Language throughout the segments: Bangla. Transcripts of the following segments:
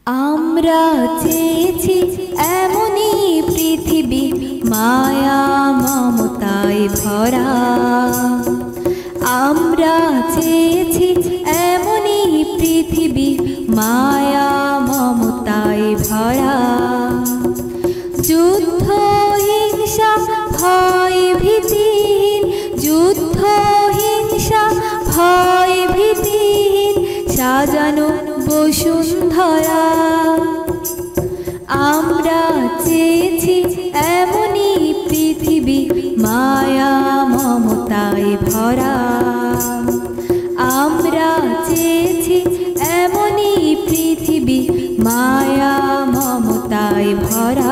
আমরা চেয়েছি এমনই পৃথিবী মায়া মমতায় ভরা। আমরা চেয়েছি এমনই পৃথিবী মায়া মমতায় ভরা। যুদ্ধ হিংসা ভয় ভীতিহীন, যুদ্ধ হিংসা ভয় ভীতিহীন সাজানো বসুন্ধরা। আমরা চেয়েছি এমনই পৃথিবী মায়া মমতায় ভরা। আমরা চেয়েছি এমনই পৃথিবী মায়া মমতায় ভরা।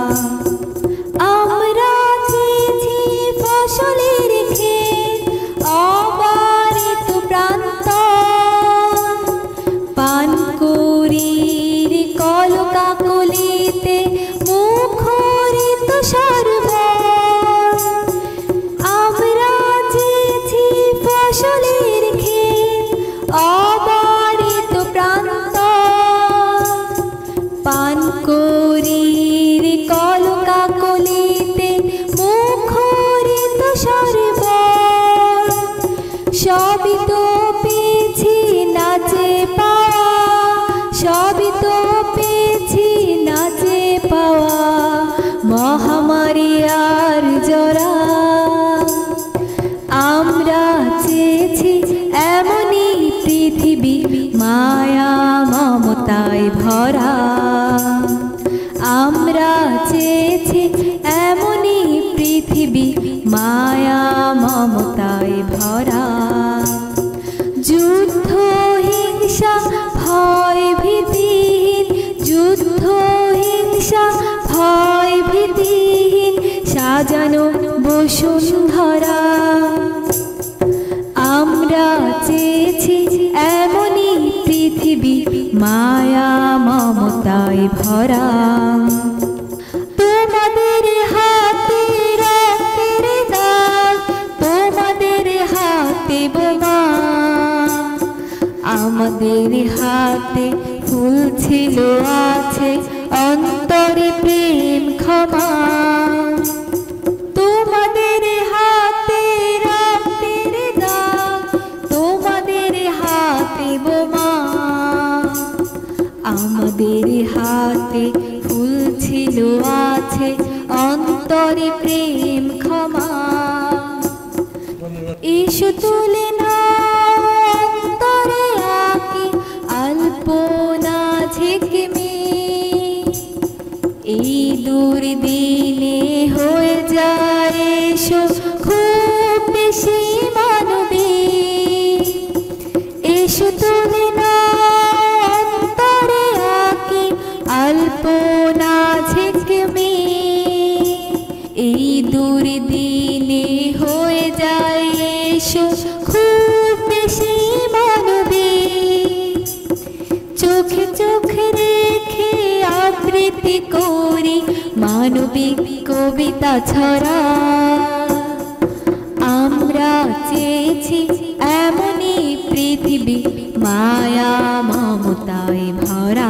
আমরা চেয়েছি ফসলের ক্ষেত অবারিত প্রান্ত, পানকুড়ির কলকাকলিতে মুখরিত সরোবর। আমরা চেয়েছি ফসলের ক্ষেত অবারিত প্রান্ত, পানকুড়ির কলকাকলিতে মুখরিত সরোবর। সবই তো পেয়েছি নাচে পাওয়া, সবই তো পেয়েছি নাচে পাওয়া মহামারী আর জরা। আমরা চেয়েছি এমনই পৃথিবী মায়া মমতায় ভরা। আমরা চেয়েছি এমনই পৃথিবী মায়া মমতায় ভরা। যুদ্ধ হিংসা ভয় ভীতিহীন, যুদ্ধ হিংসা ভয় ভীতিহীন সাজানো বসুন্ধরা। আমরা চেয়েছি এমনই পৃথিবী মায়া মমতায় ভরা। তোমাদের হাতে রক্তের দাগ, তোমাদের হাতে বোমা, আমাদের হাতে ফুল ছিল আছে অন্তরে প্রেম ক্ষমা। তোমাদের হাতে রক্তের দাগ, তোমাদের হাতে বোমা, আমাদের হাতে ফুল ছিল আছে অন্তরে প্রেম ক্ষমা। এসো তুলে নাও অন্তরে আঁকি আলপনা ঝেঁকে, এই দুর্দিনে হয়ে যায় এসো খুব বেশি মানবী। এসো তুলে নাও অন্তরে আঁকি আলপনা ঝেঁকে, এই দুর্দিনে হয়ে যায় এসো খুব বেশি মানবী। চোখে চোখে রেখে আবৃত্তি করি মানবিক কবিতা ছড়া। আমরা চেয়েছি এমনই পৃথিবী মায়া মমতায় ভরা।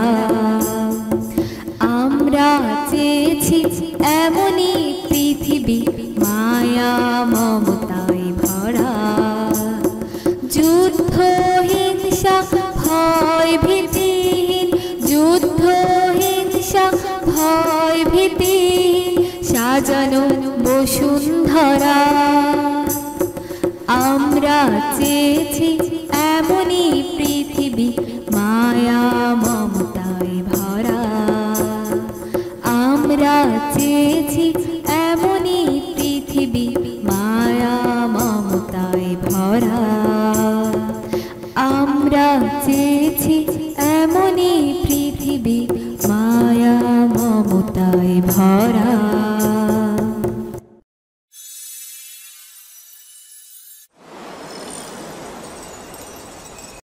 আমরা চেয়েছি এমনই পৃথিবী মায়া মমতায় ভরা। যুদ্ধ হিংসা ভয় ভীতিহীন, যুদ্ধ হিংসা ভয় ভীতিহীন সাজানো বসুন্ধরা। আমরা চেয়েছি এমনই পৃথিবী মায়া মমতায় ভরা। আমরা চেয়েছি এমনই পৃথিবী মায়া মমতায় ভরা। আমরা চেয়েছি এমনই পৃথিবী মায়া মমতায় ভরা।